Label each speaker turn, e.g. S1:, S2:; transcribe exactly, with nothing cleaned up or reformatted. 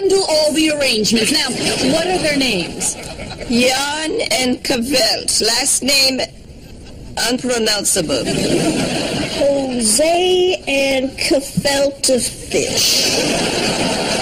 S1: handle all the arrangements. Now, what are their names?
S2: Jan and Cavelt. Last name unpronounceable.
S3: Jose and Gefilte fish.